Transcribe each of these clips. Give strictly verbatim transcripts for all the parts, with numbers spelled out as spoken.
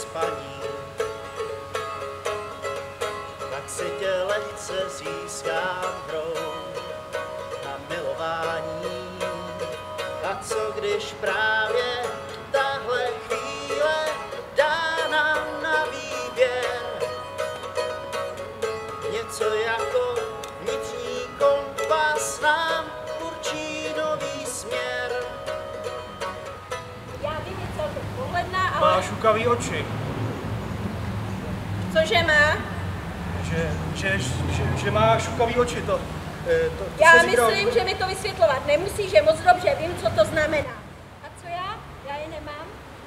spaní. Tak si tě lehce získám hrou na milování. A co když právě tahle chvíle dá nám na výběr něco jako vnitřní kompas nám určí nový směr. Já vím, je celkem pohledná, ale... Má šukavý oči. Cože má? Že, že, že, že má šukavý oči, to... to, to Já se myslím, říkal... že mi to vysvětlovat nemusí, že moc dobře vím, co to znamená. A co já? Já je nemám.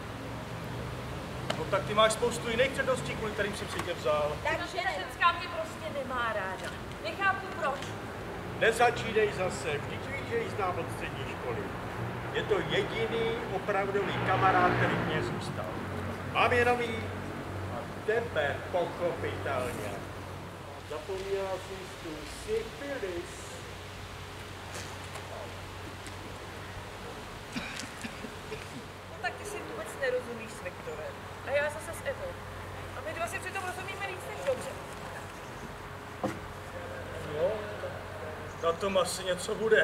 No tak ty máš spoustu jiných předností, kvůli kterým jsem si tě vzal. Takže Ženská mě prostě nemá ráda. Nechápu proč. Nezačínej zase, vždyť víš, že ji znám od střední školy. Je to jediný opravdový kamarád, který mě zůstal. Mám jenom jí a tebe pochopitelně. Zapomněla jsi tu syfilis. No tak ty si vůbec nerozumíš s Viktorem. A já zase s Evou. A my dva si přitom rozumíme víc než dobře. Jo, na tom asi něco bude.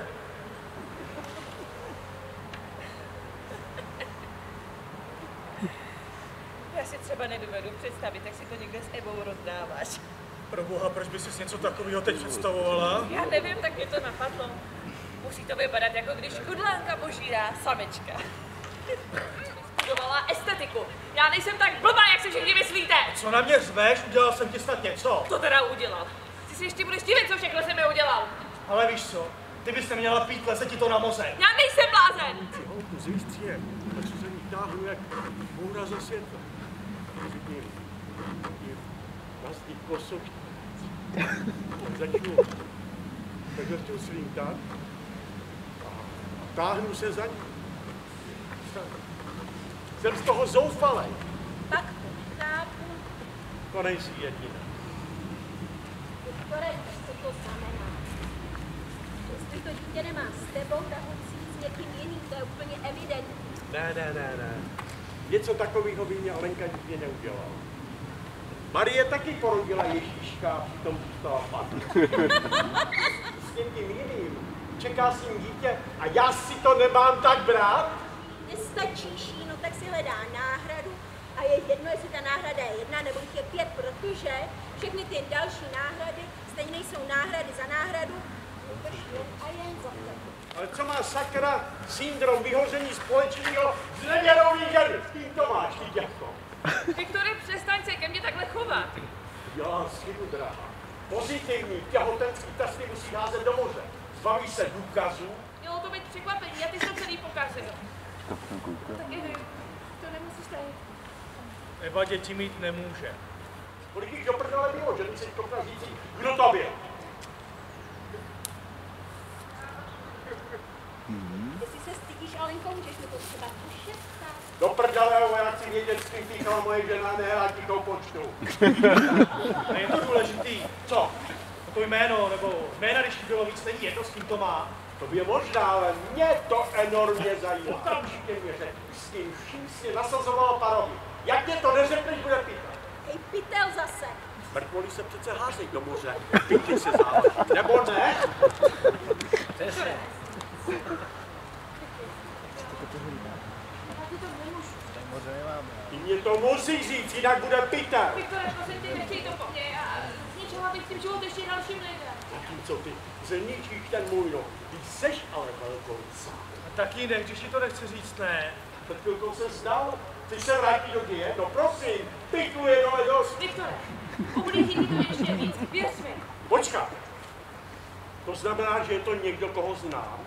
Já si třeba nedovedu představit, jak si to někde s Evou rozdáváš. Proboha, proč by si něco takového teď představovala? Já nevím, tak mě to napadlo. Musí to vypadat, jako když kudlánka požírá samečka. Studovala estetiku. Já nejsem tak blbá, jak si všichni myslíte. Co na mě řveš? Udělal jsem ti snad něco. To teda udělal. Ty si ještě budeš divit, co všechno jsem mi udělal. Ale víš co? Ty bys neměla pít, leze ti to na mozek. Já nejsem blázen. Si holku z výstřijem, tak se za ní táhnu jak boura ze světla. Řekni, vlastní kosou. Tak začnu takhle tu slinkat a táhnu se za ní. Jsem z toho zoufalej. tak to chápu. To nejsi jediná. Viktore, co to znamená? Jestli to dítě nemá s tebou, tak musí jít s někým jiným, to je úplně evidentní. Ne, ne, ne, ne. Něco takového by mě Alenka nikdy neudělala. Marie taky porodila Ježíška a přitom zůstala matkou. S někým jiným čeká s ním dítě a já si to nemám tak brát? Nestačíš jí, no tak si hledá náhradu a je jedno, jestli ta náhrada je jedna nebo jich je pět, protože všechny ty další náhrady stejně nejsou náhrady za náhradu, vůbec jen a jen za tebe. Ale co má sakra syndrom vyhoření společného z nevěrový ženy? S kým to máš, ty děvko? Viktore, přestaň se ke mně takhle chovat. Já slibu, drahá. Pozitivní těhotenský testy musí házet do moře. Zbaví se důkazů. Mělo to být překvapení, a ty se celý pokazil. Tak i to nemusíš tady. Eva děti mít nemůže. Kolik jich do prdele bylo, že ty jsi schopna říct, kdo to byl? Jestli se stydíš, Alenko, můžeš mi to třeba pošeptat. Do prdele, já chci vědět, s kým píchala moje žena, ne a ti to počtu. A je to důležitý. Co? To jméno, nebo jména, když ti bylo víc, není jedno, s kým to má. To by je možná, ale mě to enormně zajímá. Okamžitě mě řekl, s tím vším si nasazovala parovi. Jak mě to neřekneš, bude pitel. Hej, pytel zase. Mrtvoli se přece házej do moře, pěti se záleží. Nebo ne? Přesně. Ty mě to musí říct, jinak bude pitel. Viktore, prosím tě, nechtěj to po mně. A z ničeho bych tím život ještě dalším lidem. Zatímco ty zničíš ten můj no, ty seš ale velkorysa. A taky ne, když ti to nechce říct, ne. Před chvilkou se zdal, chceš se vrátit do děje? No prosím, piklu je dole dost. Viktore, ublíží ti to ještě víc, věř mi. Počkat. To znamená, že je to někdo, koho znám?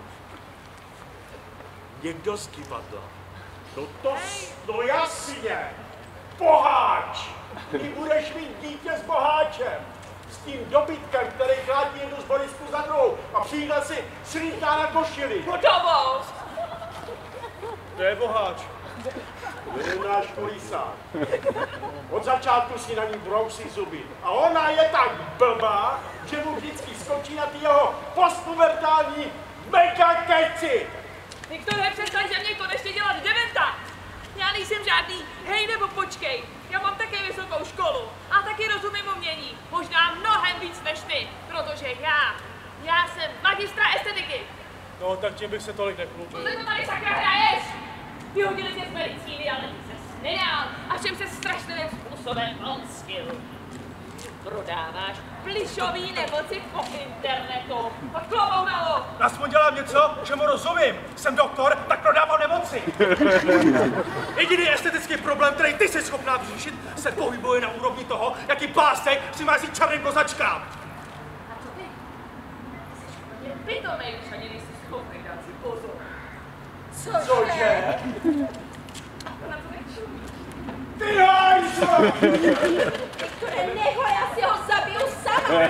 Někdo z divadla. No to, no jasně. Boháč. Ty budeš mít dítě s boháčem. S tím dobytkem, který chlátí jednu z Borisku za druhou a přijde si slíká na košili. Hotovost! To je boháč. To je náš kolísák. Od začátku si na ní brousí zuby. A ona je tak blbá, že mu vždycky skočí na ty jeho postpubertální megakeci. Viktore, přestaň ze mě konečně dělat dementa! Já nejsem žádný hej nebo počkej. Já mám také vysokou školu a taky rozumím umění. Možná mnohem víc než ty, protože já, já jsem magistra estetiky. No, tak tím bych se tolik Co neklubil. ty to tady sakra hraješ? Vyhodili tě z medicíny, ale ty ses nedal. A všem se strašným způsobem onskil. Prodáváš plišový nemoci po internetu. Pak klobounalo. Aspoň dělám něco, čemu rozumím. Jsem doktor, tak prodávám nemoci. Jediný estetický problém, který ty jsi schopná vyřešit, se pohybuje na úrovni toho, jaký pásek si má jít černým kozačkám. A co ty? Je pitomej, když ani nejsi schopný dát si pozor. Cože? Na to nečumí. Ty hajzo! Viktore, neho, já si ho zabiju sama.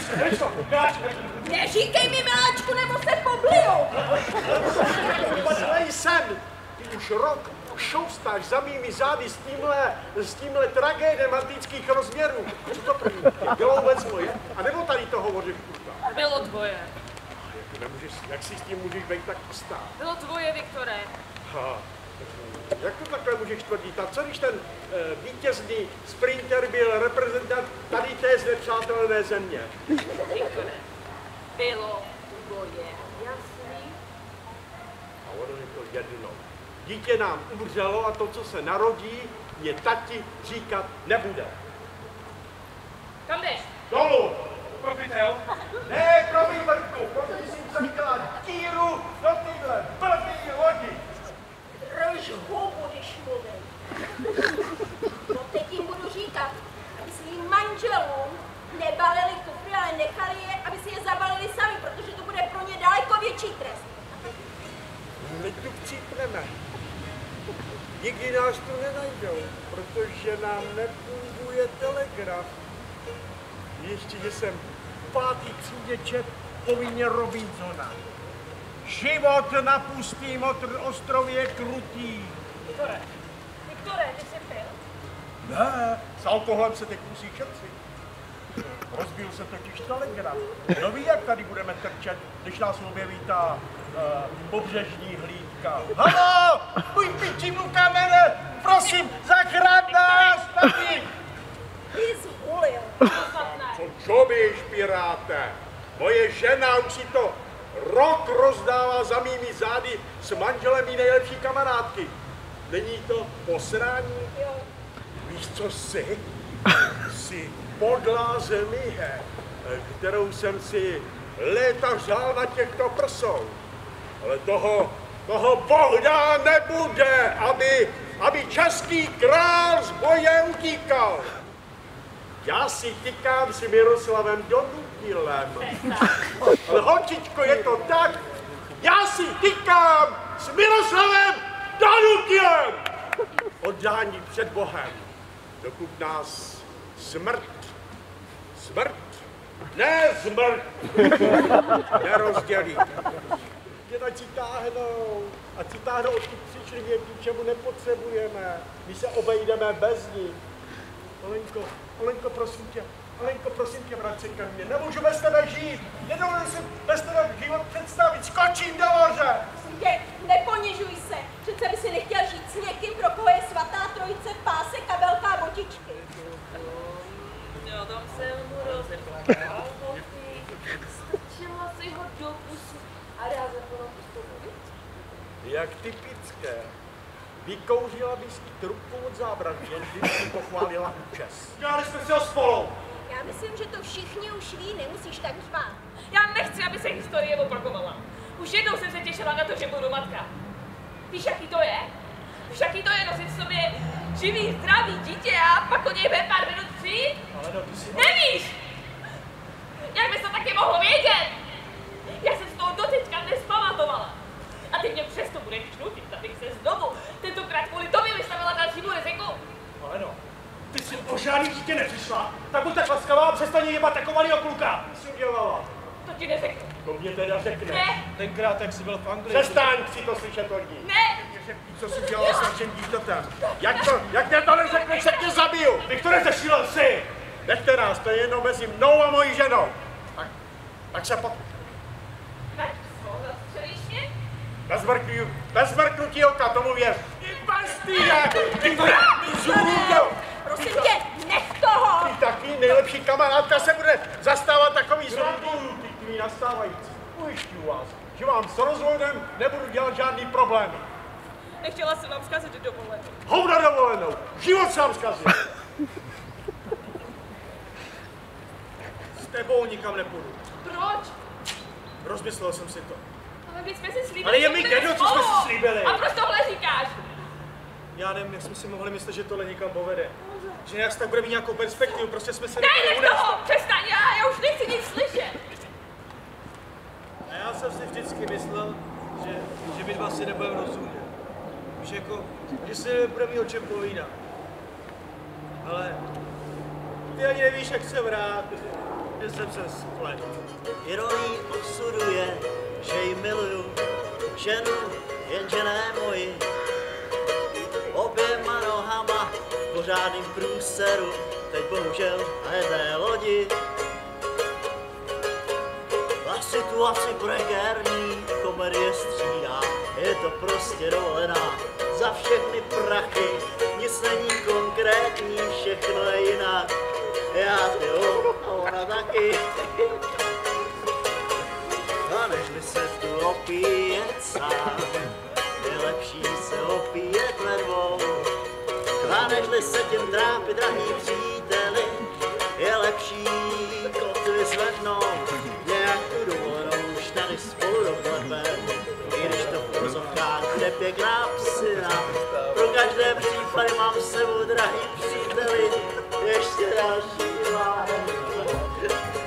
Neříkej mi, miláčku, nebo se pobliju. Podívej sem, ty už rok šoustáš za mými zády s tímhle, s tímhle tragédiem antických rozměrů. Co to první? Bylo vůbec moje? A nebo tady to hovoříš kurva? Bylo tvoje. Jak, nemůžeš, jak si s tím můžeš být tak jistá? Bylo tvoje, Viktore. Ha, jak to takhle můžeš tvrdit? A co když ten e, vítězný sprinter byl reprezentant tady té znepřátelené země? Viktore, bylo tvoje. Jasný? A ono je to jedno. Dítě nám umřelo a to, co se narodí, mě tati říkat nebude. Kam jdeš? Dolů! Profitel? Ne, promiň vrtku, protože jsem zakala díru do tyhle blbý lodi. Drž hubu, když mluvím. No teď jim budu říkat, aby svým manželům nebalili kufry, ale nechali je, aby si je zabalili sami, protože to bude pro ně daleko větší trest. My tu připneme. Nikdy nás tu nenajdou, protože nám nefunguje telegraf. Ještě, že jsem v pátý třídě čet povinně Robinsona. Život na pustým ostrově je krutý. Viktore, Viktore, ty jsi pil? Ne, s alkoholem se teď musí šetřit. Rozbil se totiž telegraf. No ví, jak tady budeme trčet, když nás objeví ta uh, pobřežní hlídka. Haló, můj pičímu kamene, prosím, zachraň nás, tady! Ty zhulil. Co čobíš, piráte? Moje žena už si to rok rozdává za mými zády s manželem mý nejlepší kamarádky. Není to posrání? Jo. Víš, co jsi? Jsi podlá zemihe, kterou jsem si léta řál na těchto prsou. Ale toho, toho bohda nebude, aby, aby český král z boje utíkal. Já si tykám s Miroslavem Donutilem. Ale holčičko, je to tak, já si tykám s Miroslavem Donutilem. Oddání před Bohem, dokud nás smrt, smrt, ne smrt, nerozdělí. Jen ať si táhnou, ať si táhnou, odkud přišli, mě k ničemu nepotřebujeme. My se obejdeme bez nich. Olenko, Olenko, prosím tě, Olenko, prosím tě, vrať se ke mně, nemůžu bez tebe žít, nedovolím si bez tebe život představit, skočím do moře. Prosím tě, neponižuj se. Přece by si nechtěl žít s někým, pro koho je svatá trojice, pásek a velká botičky. Jo, tam jsem mu rozeplatila boty, strčila si ho do pusy a rázem bylo postoupit. Jak typické. Vykouřila bys jí trubku od zábradlí, jen kdyby si pochválila účes. Dělali jsme si ho spolu. Já myslím, že to všichni už ví, nemusíš tak řvát. Já nechci, aby se historie opakovala. Už jednou jsem se těšila na to, že budu matka. Víš, jaký to je? Víš, jaký to je nosit v sobě živý, zdravý dítě a pak od něj ven pár minut přijít? Ale no, ty si... Nevíš! Jak bys to taky mohl vědět? Já jsem z toho doteďka nespamatovala. A ty mě přesto budeš nutit, abych se znovu tentokrát kvůli tobě vystavila dalšímu riziku. Ale no, ty jsi o žádný dítě nepřišla, tak buď tak laskavá a přestaň jebat jako malýho kluka. Co jsi udělala? To ti neřeknu. To mě teda řekne. Ne, Tenkrát, jak jsi byl v Anglii. Přestaň si to slyšet od ní. ne, Co jsi udělala s naším dítětem? Jak to, jak mě to neřekneš, tak tě zabiju. Viktore, zešílel jsi! Nechte nás, to je jenom mezi mnou a mojí ženou. Tak, tak se pot... tak střelíš mě? Bez mrknutí, bez mrknutí oka, tomu věř. Ty bastýde! Ty zůru! Prosím toho! Ty taky nejlepší kamarádka se bude zastávat takový zrůdů, ty tvý nastávající. Ujišťuju vás, že vám s rozvodem nebudu dělat žádný problémy. Nechtěla jsem vám zkazit dovolenou. Hovna dovolenou! Život sám zkazil! S tebou nikam nepůjdu. Proč? Rozmyslel jsem si to. Ale my jsme si slíbili, Ale je že mi budeme jedno, co jsme spolu. si slíbili. A proč tohle říkáš? Já nevím, jak jsme si mohli myslet, že tohle někam povede. Že nějak tak bude mít nějakou perspektivu, prostě jsme se Ne, nechali nech unést. toho! Přestaň, já, já už nechci nic slyšet. A já jsem si vždycky myslel, že, že my dva si nebudeme rozumět. Víš, jako, že si nebudeme mít o čem povídat. Ale ty ani nevíš, jak jsem rád, že jsem se spletl. Ironií osudu je, že ji miluju, ženu, jenže ne moji. Oběma nohama v pořádným průseru, teď bohužel na jedné lodi. A situaci prekérní komedie střídá, je to prostě dovolená za všechny prachy. Nic není konkrétní, všechno je jinak. Já ty jo, a ona taky. A nežli se tu opíjet sám, je lepší se opíjet ve dvou. A nežli se tím trápit, drahý příteli, je lepší kotvy zvednout. Nějak tu dovolenou už tady spolu doklepeme, i když to v pozovkách bude pěkná psina. Pro každé případy mám s sebou, drahý příteli, ještě další láhev.